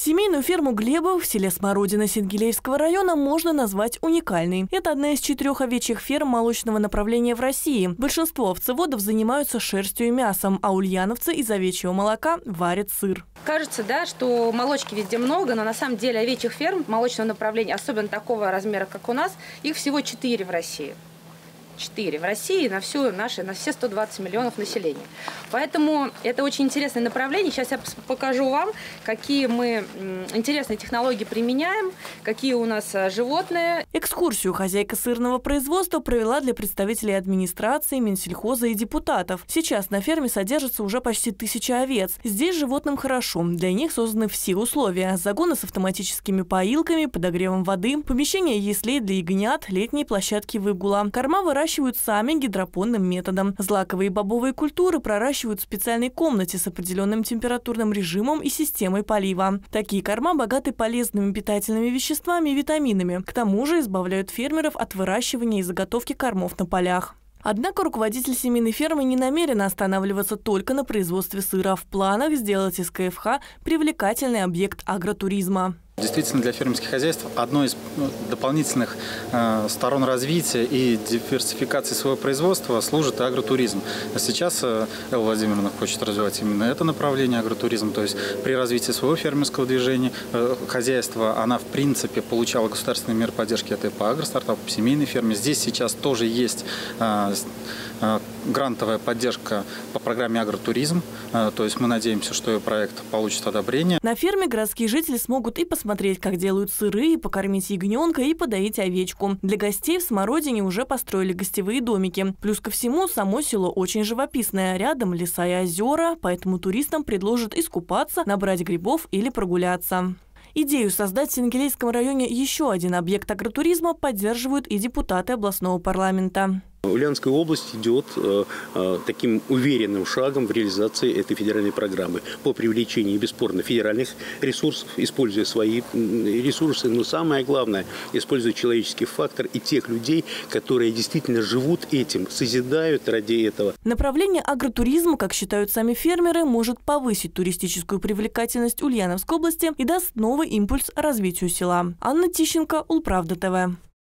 Семейную ферму Глебов в селе Смородино Сенгилейского района можно назвать уникальной. Это одна из 4 овечьих ферм молочного направления в России. Большинство овцеводов занимаются шерстью и мясом, а ульяновцы из овечьего молока варят сыр. Кажется, да, что молочки везде много, но на самом деле овечьих ферм молочного направления, особенно такого размера, как у нас, их всего 4 в России. 4 в России на все 120 миллионов населения. Поэтому это очень интересное направление. Сейчас я покажу вам, какие мы интересные технологии применяем, какие у нас животные. Экскурсию хозяйка сырного производства провела для представителей администрации, Минсельхоза и депутатов. Сейчас на ферме содержится уже почти 1000 овец. Здесь животным хорошо. Для них созданы все условия. Загоны с автоматическими поилками, подогревом воды, помещение яслей для ягнят, летние площадки выгула. Корма выращивают сами гидропонным методом. Злаковые и бобовые культуры проращивают в специальной комнате с определенным температурным режимом и системой полива. Такие корма богаты полезными питательными веществами и витаминами. К тому же избавляют фермеров от выращивания и заготовки кормов на полях. Однако руководитель семейной фермы не намерен останавливаться только на производстве сыра. В планах сделать из КФХ привлекательный объект агротуризма. Действительно, для фермерских хозяйств одной из дополнительных сторон развития и диверсификации своего производства служит агротуризм. Сейчас Элла Владимировна хочет развивать именно это направление агротуризма. То есть при развитии своего фермерского движения хозяйства она в принципе получала государственные меры поддержки. Это и по агростартапу, по семейной ферме. Здесь сейчас тоже есть грантовая поддержка по программе «Агротуризм». То есть мы надеемся, что проект получит одобрение. На ферме городские жители смогут и посмотреть, как делают сыры, и покормить ягненка, и подоить овечку. Для гостей в Смородине уже построили гостевые домики. Плюс ко всему, само село очень живописное. Рядом леса и озера, поэтому туристам предложат искупаться, набрать грибов или прогуляться. Идею создать в Сенгилейском районе еще один объект агротуризма поддерживают и депутаты областного парламента. Ульяновская область идет таким уверенным шагом в реализации этой федеральной программы по привлечению бесспорно федеральных ресурсов, используя свои ресурсы, но самое главное, используя человеческий фактор и тех людей, которые действительно живут этим, созидают ради этого. Направление агротуризма, как считают сами фермеры, может повысить туристическую привлекательность Ульяновской области и даст новый импульс развитию села. Анна Тищенко, Улправда ТВ.